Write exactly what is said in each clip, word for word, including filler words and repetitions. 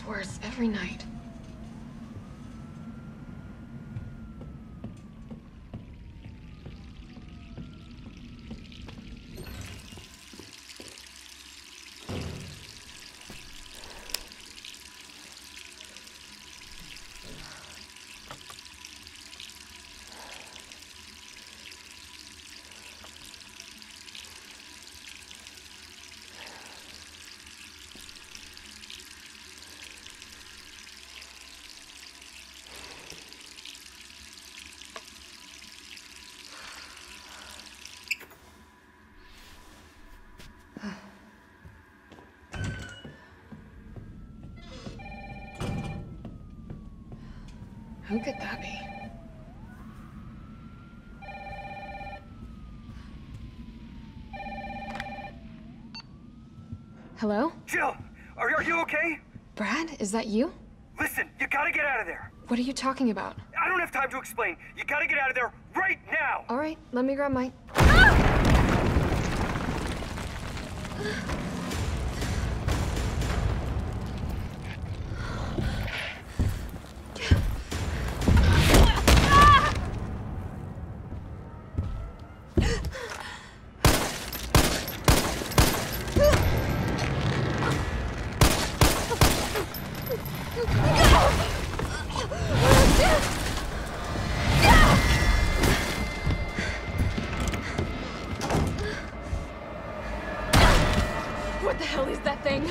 gets worse every night. Who could that be? Hello? Jill! Are, are you okay? Brad, is that you? Listen, you gotta get out of there! What are you talking about? I don't have time to explain. You gotta get out of there right now! All right, let me grab my... What the hell is that thing?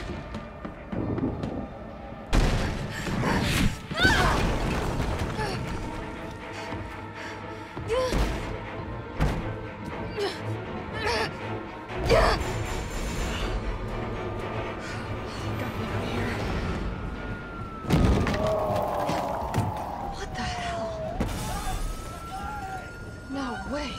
What the hell? No way.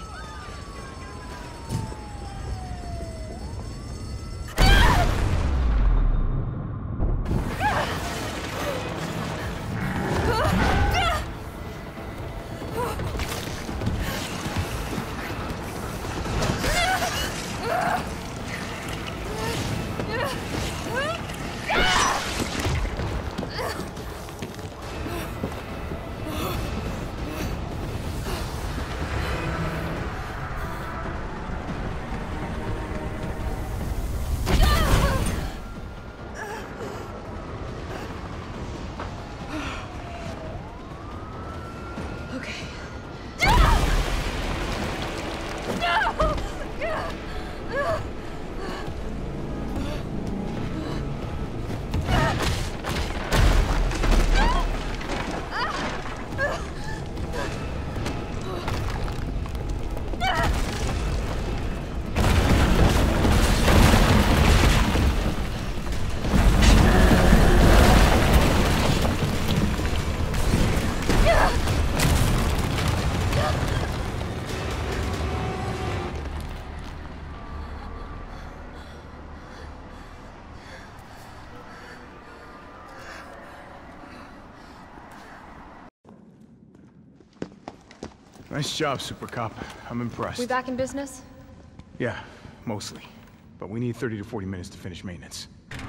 Nice job, Super Cop. I'm impressed. We back in business? Yeah, mostly. But we need thirty to forty minutes to finish maintenance.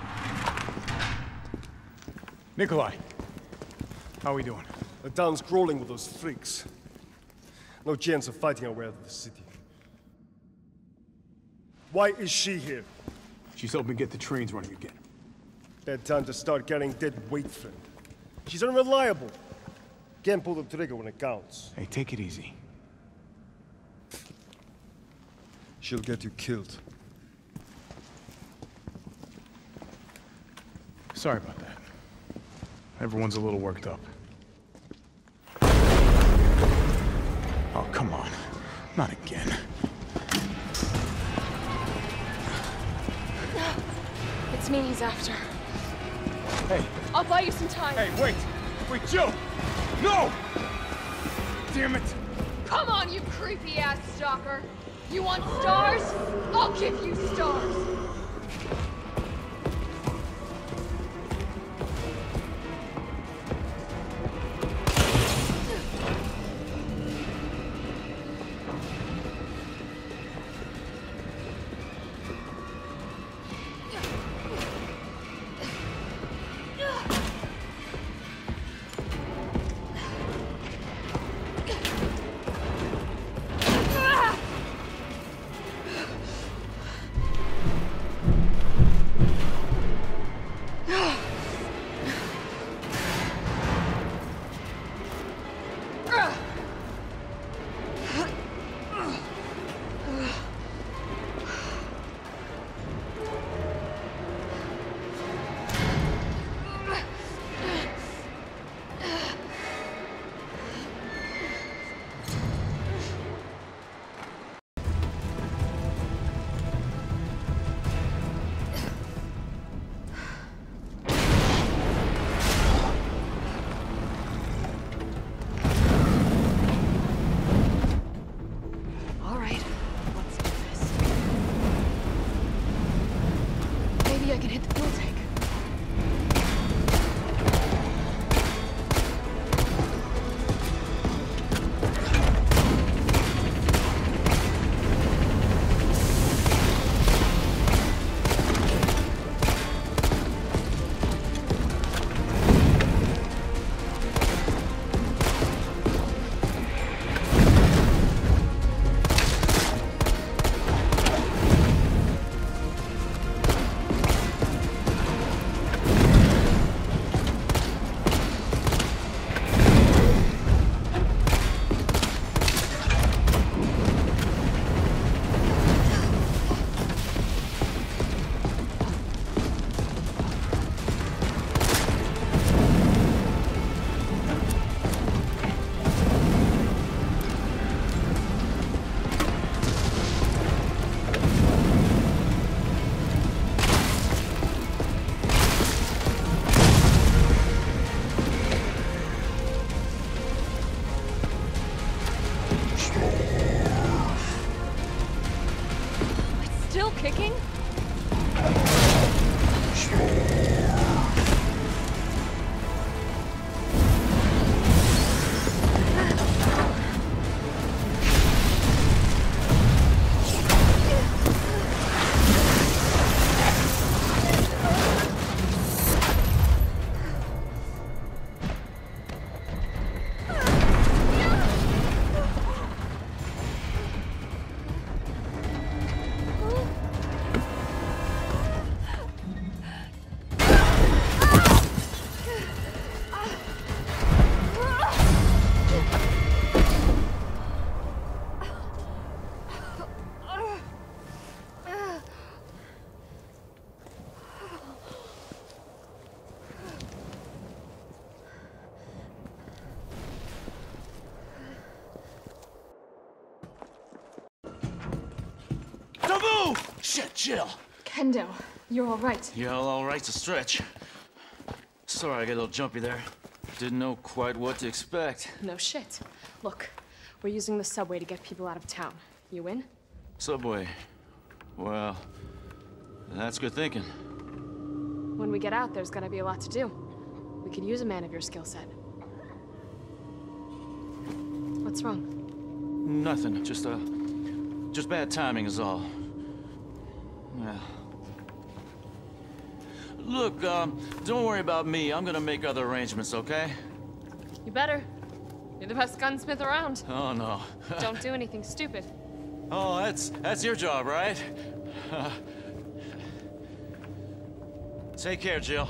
Nikolai, how are we doing? The town's crawling with those freaks. No chance of fighting our way out of the city. Why is she here? She's helping get the trains running again. Bad time to start carrying dead weight, friend. She's unreliable. Can't pull the trigger when it counts. Hey, take it easy. She'll get you killed. Sorry about that. Everyone's a little worked up. Oh, come on. Not again. It's me he's after. Hey. I'll buy you some time. Hey, wait! Wait, Jill! No! Damn it! Come on, you creepy-ass stalker! You want stars? I'll give you stars! can hit the fuel tank. Kicking? Shit, Jill! Kendo, you're all right. Yeah, all right's a stretch. Sorry I got a little jumpy there. Didn't know quite what to expect. No shit. Look, we're using the subway to get people out of town. You in? Subway. Well, that's good thinking. When we get out, there's gonna be a lot to do. We could use a man of your skill set. What's wrong? Nothing. Just, uh, just bad timing is all. Yeah. Look, um, don't worry about me. I'm gonna make other arrangements, okay? You better. You're the best gunsmith around. Oh, no. Don't do anything stupid. Oh, that's, that's your job, right? Uh, take care, Jill.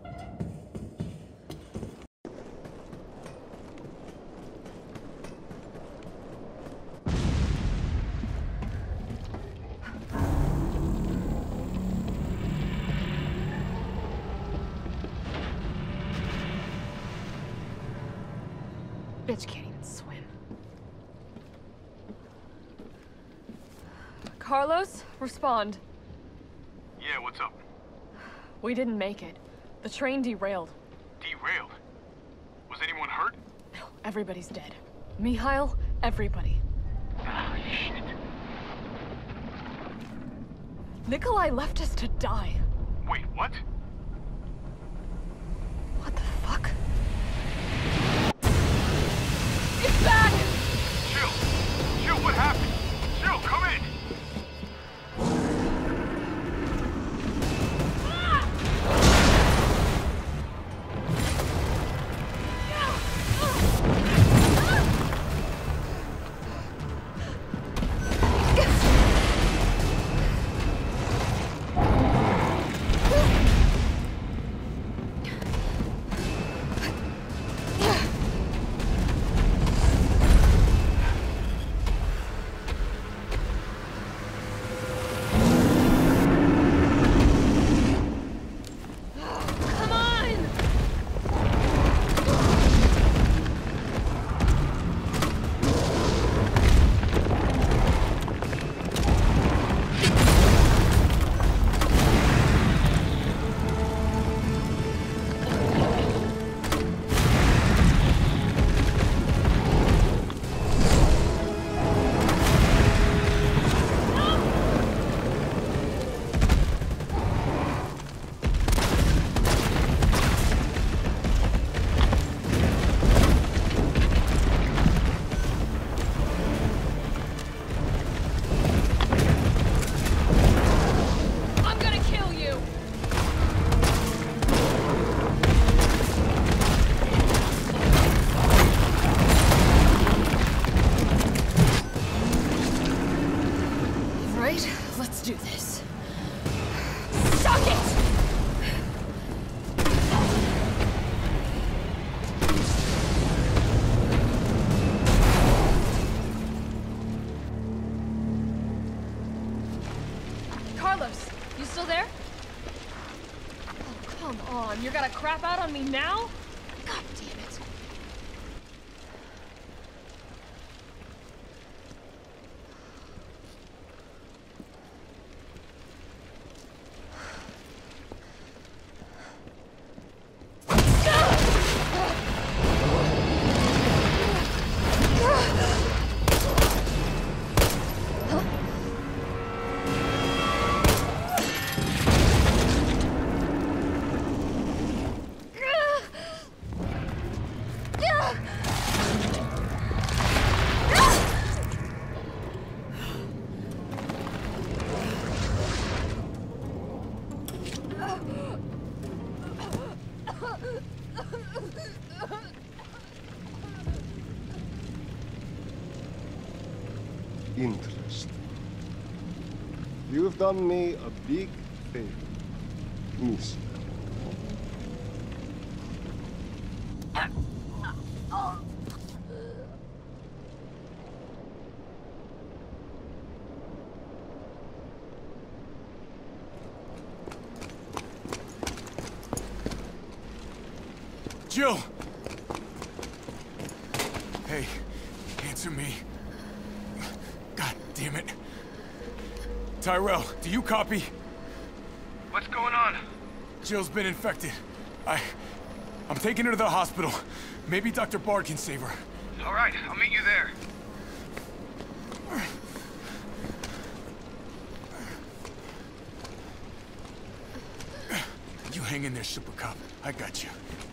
Bitch can't even swim. Carlos, respond. Yeah, what's up? We didn't make it. The train derailed. Derailed? Was anyone hurt? No, everybody's dead. Mikhail, everybody. Ah, shit. Nikolai left us to die. Wait, what? What the fuck? It's back! Jill! Jill, what happened? Jill, come in! Come on, you're gonna crap out on me now? God damn it. Interesting. You've done me a big favor, miss. Jill! Hey, answer me. God damn it. Tyrell, do you copy? What's going on? Jill's been infected. I... I'm taking her to the hospital. Maybe Doctor Bard can save her. All right, I'll meet you there. You hang in there, Super Cop. I got you.